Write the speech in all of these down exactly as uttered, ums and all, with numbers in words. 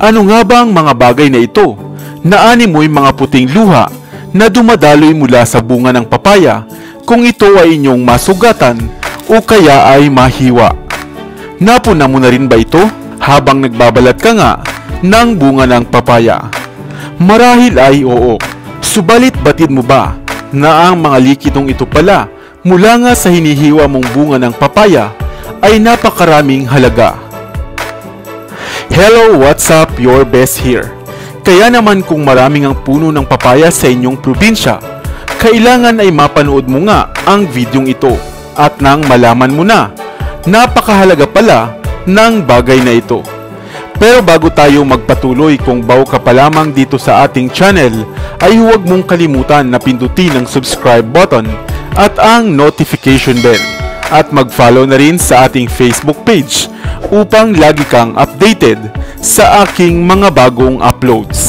Ano nga ba ang mga bagay na ito na animoy mga puting luha na dumadaloy mula sa bunga ng papaya kung ito ay inyong masugatan o kaya ay mahiwa? Napuna mo na rin ba ito habang nagbabalat ka nga ng bunga ng papaya? Marahil ay oo. Subalit batid mo ba na ang mga likidong ito pala mula nga sa hinihiwa mong bunga ng papaya ay napakaraming halaga? Hello, what's up? Your best here. Kaya naman kung maraming ang puno ng papaya sa inyong probinsya, kailangan ay mapanood mo nga ang videong ito at nang malaman mo na napakahalaga pala ng bagay na ito. Pero bago tayo magpatuloy, kung bago ka pa lamang dito sa ating channel, ay huwag mong kalimutan na pindutin ang subscribe button at ang notification bell at mag-follow na rin sa ating Facebook page upang lagi kang updated sa aking mga bagong uploads.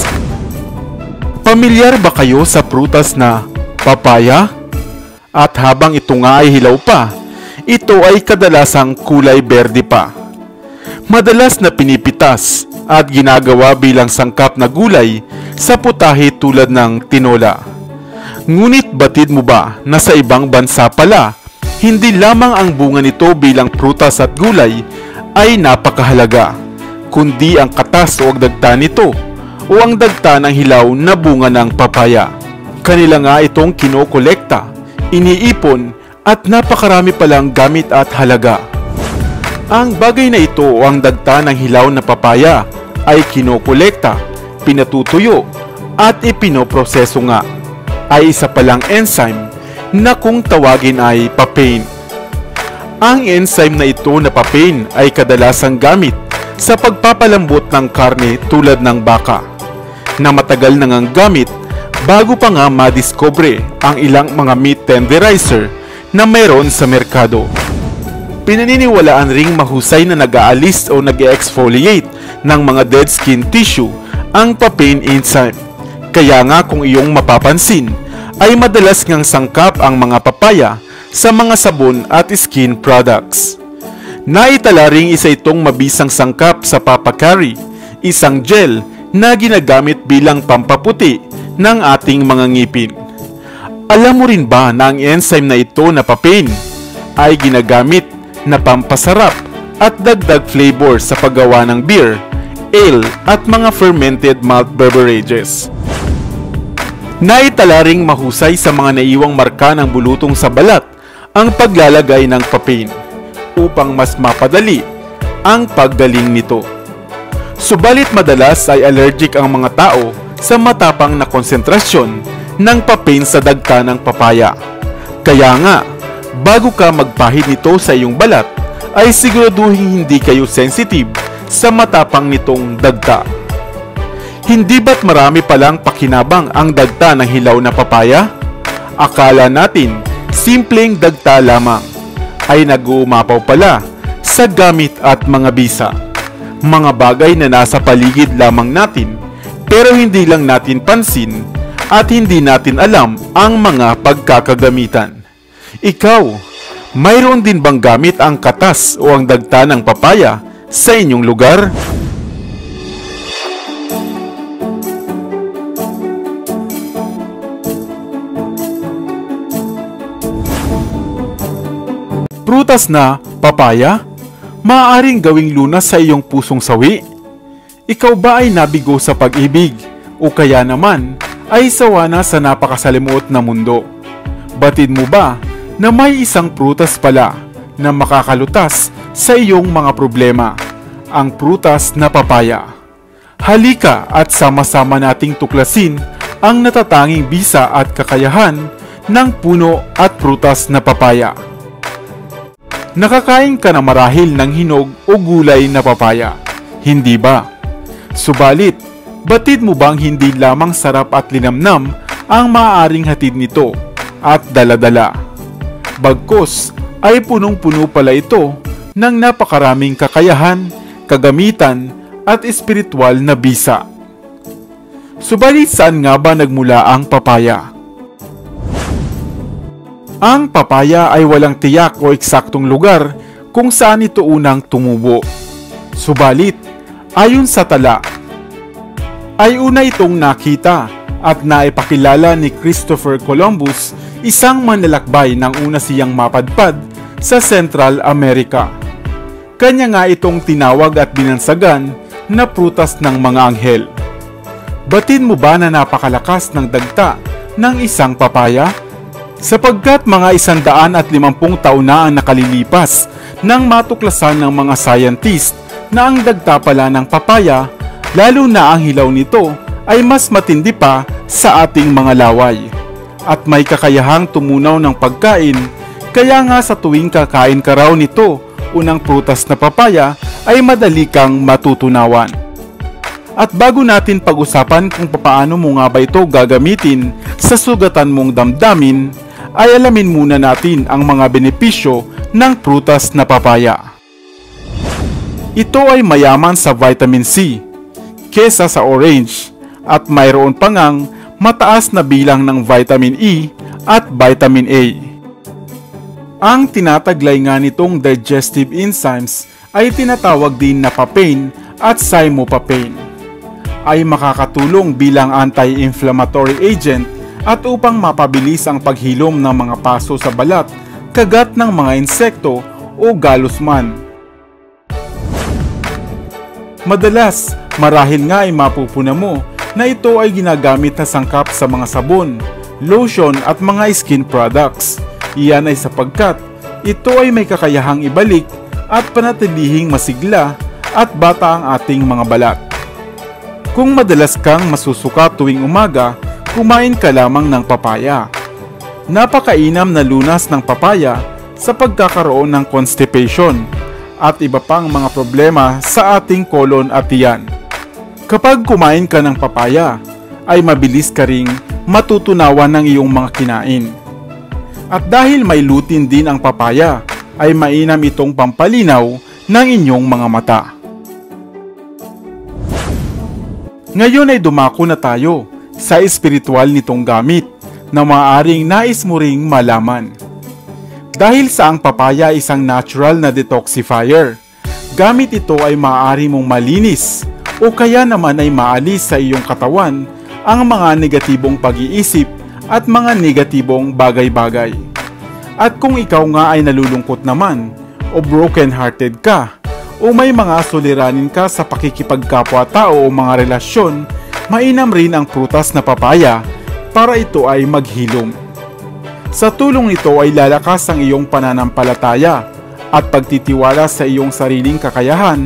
Pamilyar ba kayo sa prutas na papaya? At habang ito nga ay hilaw pa, ito ay kadalasang kulay berde pa. Madalas na pinipitas at ginagawa bilang sangkap na gulay sa putahe tulad ng tinola. Ngunit batid mo ba na sa ibang bansa pala, hindi lamang ang bunga nito bilang prutas at gulay ay napakahalaga, kundi ang katas o dagta nito o ang dagta ng hilaw na bunga ng papaya. Kanila nga itong kinokolekta, iniipon at napakarami palang gamit at halaga. Ang bagay na ito o ang dagta ng hilaw na papaya ay kinokolekta, pinatutuyo at ipinoproseso nga ay isa palang enzyme na kung tawagin ay papain. Ang enzyme na ito na papain ay kadalasang gamit sa pagpapalambot ng karne tulad ng baka, na matagal nang ang gamit bago pa nga madiscover ang ilang mga meat tenderizer na meron sa merkado. Pinaniniwalaan ring mahusay na nag-aalis o nag-exfoliate ng mga dead skin tissue ang papain enzyme. Kaya nga kung iyong mapapansin, ay madalas ngang sangkap ang mga papaya sa mga sabon at skin products. Naitala ring isa itong mabisang sangkap sa Papa Curry, isang gel na ginagamit bilang pampaputi ng ating mga ngipin. Alam mo rin ba na ang enzyme na ito na papain ay ginagamit na pampasarap at dagdag flavor sa paggawa ng beer, ale at mga fermented malt beverages? Naitala ring mahusay sa mga naiwang marka ng bulutong sa balat ang paglalagay ng papain upang mas mapadali ang paggaling nito. Subalit madalas ay allergic ang mga tao sa matapang na konsentrasyon ng papain sa dagta ng papaya. Kaya nga, bago ka magpahid nito sa iyong balat, ay siguraduhin hindi kayo sensitive sa matapang nitong dagta. Hindi ba't marami palang pakinabang ang dagta ng hilaw na papaya? Akala natin simpleng dagta lamang, ay nag-uumapaw pala sa gamit at mga bisa. Mga bagay na nasa paligid lamang natin, pero hindi lang natin pansin at hindi natin alam ang mga pagkakagamitan. Ikaw, mayroon din bang gamit ang katas o ang dagta ng papaya sa inyong lugar? Prutas na papaya, maaaring gawing lunas sa iyong pusong sawi? Ikaw ba ay nabigo sa pag-ibig o kaya naman ay sawa na sa napakasalimuot na mundo? Batid mo ba na may isang prutas pala na makakalutas sa iyong mga problema, ang prutas na papaya? Halika at sama-sama nating tuklasin ang natatanging bisa at kakayahan ng puno at prutas na papaya. Nakakain ka na marahil ng hinog o gulay na papaya, hindi ba? Subalit, batid mo bang hindi lamang sarap at linamnam ang maaaring hatid nito at daladala? Bagkus ay punong-puno pala ito ng napakaraming kakayahan, kagamitan at espiritual na bisa. Subalit saan nga ba nagmula ang papaya? Ang papaya ay walang tiyak o eksaktong lugar kung saan ito unang tumubo. Subalit, ayon sa tala, ay una itong nakita at naipakilala ni Christopher Columbus, isang manlalakbay nang una siyang mapadpad sa Central America. Kanya nga itong tinawag at binansagan na prutas ng mga anghel. Batid mo ba na napakalakas ng dagta ng isang papaya? Sapagkat mga isandaan at limampung taon na ang nakalilipas nang matuklasan ng mga scientist na ang dagta pala ng papaya, lalo na ang hilaw nito, ay mas matindi pa sa ating mga laway. At may kakayahang tumunaw ng pagkain, kaya nga sa tuwing kakain ka raw nito, unang prutas na papaya, ay madali kang matutunawan. At bago natin pag-usapan kung paano mo nga ba ito gagamitin sa sugatan mong damdamin, ay alamin muna natin ang mga benepisyo ng prutas na papaya. Ito ay mayaman sa vitamin C kesa sa orange at mayroon pa ngang mataas na bilang ng vitamin E at vitamin A. Ang tinataglay nga nitong digestive enzymes ay tinatawag din na papain at cymopapain. Ay makakatulong bilang anti-inflammatory agent at upang mapabilis ang paghilom ng mga paso sa balat, kagat ng mga insekto o galos man. Madalas, marahil nga ay mapupuna mo na ito ay ginagamit na sangkap sa mga sabon, lotion at mga skin products. Iyan ay sapagkat ito ay may kakayahang ibalik at panatilihing masigla at bata ang ating mga balat. Kung madalas kang masusuka tuwing umaga, kumain ka lamang ng papaya. Napakainam na lunas ng papaya sa pagkakaroon ng constipation at iba pang mga problema sa ating kolon at tiyan. Kapag kumain ka ng papaya, ay mabilis ka ring matutunawan ng iyong mga kinain. At dahil may lutein din ang papaya, ay mainam itong pampalinaw ng inyong mga mata. Ngayon ay dumako na tayo sa espiritual nitong gamit na maaaring nais mo ring malaman. Dahil sa ang papaya isang natural na detoxifier, gamit ito ay maaari mong malinis o kaya naman ay maalis sa iyong katawan ang mga negatibong pag-iisip at mga negatibong bagay-bagay. At kung ikaw nga ay nalulungkot naman o broken-hearted ka o may mga suliranin ka sa pakikipagkapwa-tao o mga relasyon, mainam rin ang prutas na papaya para ito ay maghilom. Sa tulong nito ay lalakas ang iyong pananampalataya at pagtitiwala sa iyong sariling kakayahan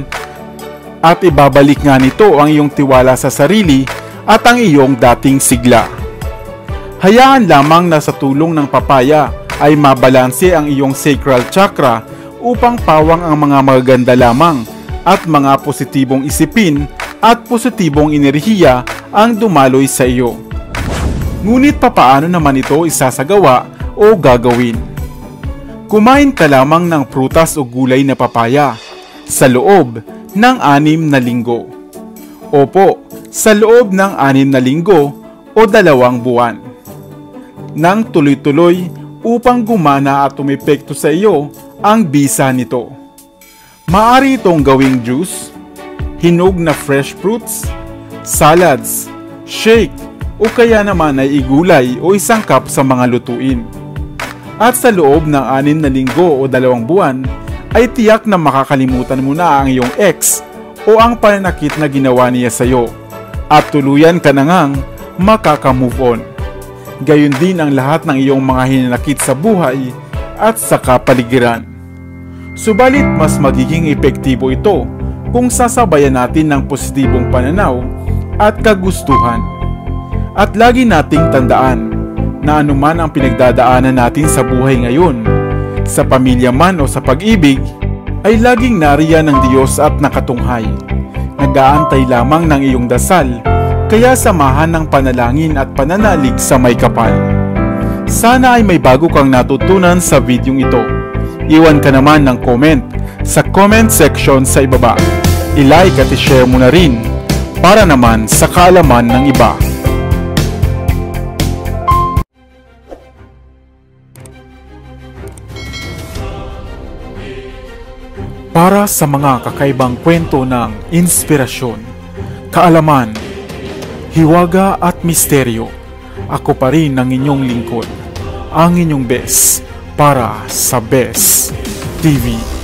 at ibabalik nga nito ang iyong tiwala sa sarili at ang iyong dating sigla. Hayaan lamang na sa tulong ng papaya ay mabalanse ang iyong sacral chakra upang pawang ang mga magaganda lamang at mga positibong isipin at positibong enerhiya ang dumaloy sa iyo. Ngunit papaano naman ito isasagawa o gagawin? Kumain ka lamang ng prutas o gulay na papaya sa loob ng anim na linggo. Opo, sa loob ng anim na linggo o dalawang buwan. Nang tuloy-tuloy upang gumana at umepekto sa iyo ang bisa nito. Maaari itong gawing juice, hinog na fresh fruits, salads, shake, o kaya naman ay igulay o isangkap sa mga lutuin. At sa loob ng anim na linggo o dalawang buwan, ay tiyak na makakalimutan mo na ang iyong ex o ang pananakit na ginawa niya sa iyo at tuluyan ka na ngang makaka-move on. Gayon din ang lahat ng iyong mga hinanakit sa buhay at sa kapaligiran. Subalit mas magiging epektibo ito kung sasabayan natin ng positibong pananaw at kagustuhan. At lagi nating tandaan na anuman ang pinagdadaanan natin sa buhay ngayon, sa pamilya man o sa pag-ibig, ay laging nariyan ng Diyos at nakatunghay. Nag-aantay lamang ng iyong dasal, kaya samahan ng panalangin at pananalig sa may kapal. Sana ay may bago kang natutunan sa videong ito. Iwan ka naman ng comment sa comment section sa ibaba. I-like at i-share mo na rin para naman sa kaalaman ng iba. Para sa mga kakaibang kwento ng inspirasyon, kaalaman, hiwaga at misteryo. Ako pa rin ang inyong lingkod, ang inyong best para sa Best T V.